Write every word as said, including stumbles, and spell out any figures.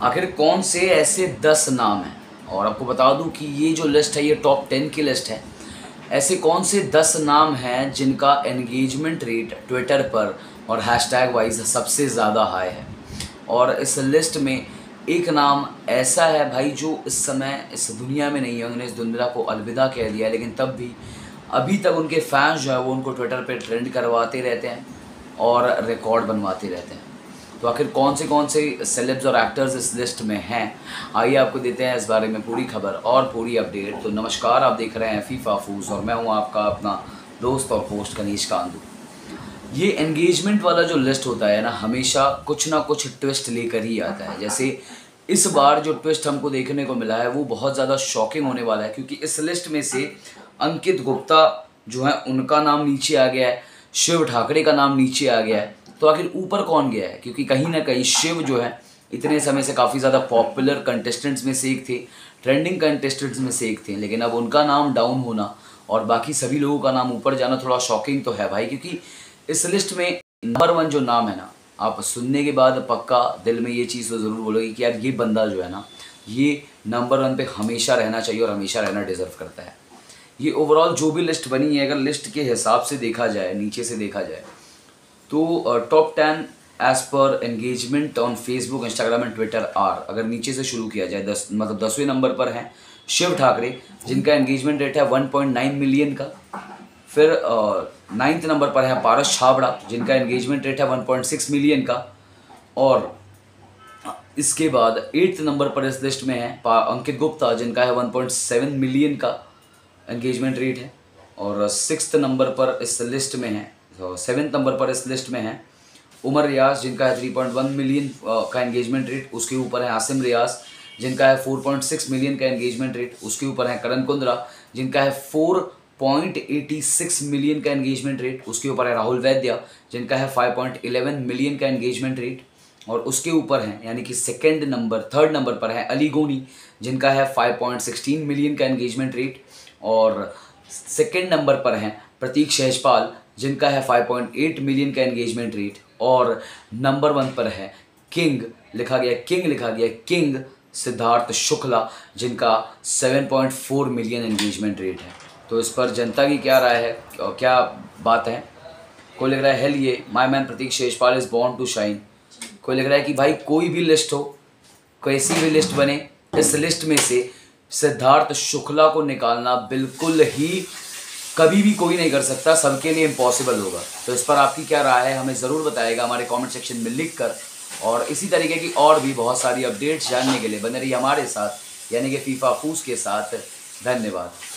आखिर कौन से ऐसे दस नाम हैं, और आपको बता दूं कि ये जो लिस्ट है ये टॉप टेन की लिस्ट है। ऐसे कौन से दस नाम हैं जिनका एंगेजमेंट रेट ट्विटर पर और हैशटैग वाइज सबसे ज़्यादा हाई है। और इस लिस्ट में एक नाम ऐसा है भाई जो इस समय इस दुनिया में नहीं है, उन्होंने इस दुनिया को अलविदा कह दिया, लेकिन तब भी अभी तक उनके फैंस जो है वो उनको ट्विटर पे ट्रेंड करवाते रहते हैं और रिकॉर्ड बनवाते रहते हैं। तो आखिर कौन से कौन से सेलेब्स और एक्टर्स इस लिस्ट में हैं, आइए आपको देते हैं इस बारे में पूरी खबर और पूरी अपडेट। तो नमस्कार, आप देख रहे हैं फीफा फूज और मैं हूं आपका अपना दोस्त और होस्ट कनीश कांदू। ये एंगेजमेंट वाला जो लिस्ट होता है ना, हमेशा कुछ ना कुछ ट्विस्ट लेकर ही आता है। जैसे इस बार जो ट्विस्ट हमको देखने को मिला है वो बहुत ज़्यादा शॉकिंग होने वाला है, क्योंकि इस लिस्ट में से अंकित गुप्ता जो है उनका नाम नीचे आ गया है, शिव ठाकरे का नाम नीचे आ गया है। तो आखिर ऊपर कौन गया है? क्योंकि कहीं ना कहीं शिव जो है इतने समय से काफ़ी ज़्यादा पॉपुलर कंटेस्टेंट्स में से एक थे, ट्रेंडिंग कंटेस्टेंट्स में से एक थे, लेकिन अब उनका नाम डाउन होना और बाकी सभी लोगों का नाम ऊपर जाना थोड़ा शॉकिंग तो है भाई। क्योंकि इस लिस्ट में नंबर वन जो नाम है ना, आप सुनने के बाद पक्का दिल में ये चीज़ तो ज़रूर बोलोगे कि यार ये बंदा जो है ना, ये नंबर वन पे हमेशा रहना चाहिए और हमेशा रहना डिजर्व करता है। ये ओवरऑल जो भी लिस्ट बनी है, अगर लिस्ट के हिसाब से देखा जाए, नीचे से देखा जाए, तो टॉप टेन एज पर engagement on Facebook, Instagram and Twitter are, अगर नीचे से शुरू किया जाए, दस मतलब दसवें नंबर पर हैं शिव ठाकरे जिनका एंगेजमेंट रेट है वन पॉइंट नाइन मिलियन का। फिर नाइन्थ नंबर पर है पारस छाबड़ा जिनका एंगेजमेंट रेट है वन पॉइंट सिक्स मिलियन का। और इसके बाद एट्थ नंबर पर इस लिस्ट में है अंकित गुप्ता जिनका है वन पॉइंट सेवन मिलियन का एंगेजमेंट रेट है। और सिक्स्थ नंबर पर इस लिस्ट में है, सेवेंथ नंबर पर इस लिस्ट में है उमर रियाज जिनका है थ्री पॉइंट वन मिलियन का एंगेजमेंट रेट। उसके ऊपर है आसिम रियाज जिनका है फोर पॉइंट सिक्स मिलियन का एंगेजमेंट रेट। उसके ऊपर है करण कुंद्रा जिनका है four point eighty six million का एंगेजमेंट रेट। उसके ऊपर है राहुल वैद्या जिनका है फाइव पॉइंट इलेवन मिलियन का एंगेजमेंट रेट। और उसके ऊपर है यानी कि सेकेंड नंबर थर्ड नंबर पर है अली गोनी जिनका है फाइव पॉइंट सिक्सटीन मिलियन का एंगेजमेंट रेट। और सेकेंड नंबर पर हैं प्रतीक शेषपाल जिनका है फाइव पॉइंट एट मिलियन का एंगेजमेंट रेट। और नंबर वन पर है किंग लिखा गया किंग लिखा गया किंग सिद्धार्थ शुक्ला जिनका seven point four million engagement rate है। तो इस पर जनता की क्या राय है और क्या बात है? कोई लिख रहा है hell yeah my man Pratik Sehajpal is born to shine. कोई लिख रहा है कि भाई कोई भी लिस्ट हो, कैसी भी लिस्ट बने, इस लिस्ट में से सिद्धार्थ शुक्ला को निकालना बिल्कुल ही कभी भी कोई नहीं कर सकता, सबके लिए इम्पॉसिबल होगा। तो इस पर आपकी क्या राय है हमें ज़रूर बताइएगा हमारे कमेंट सेक्शन में लिख कर। और इसी तरीके की और भी बहुत सारी अपडेट्स जानने के लिए बने रहिए हमारे साथ, यानी कि फीफा फूस के साथ। धन्यवाद।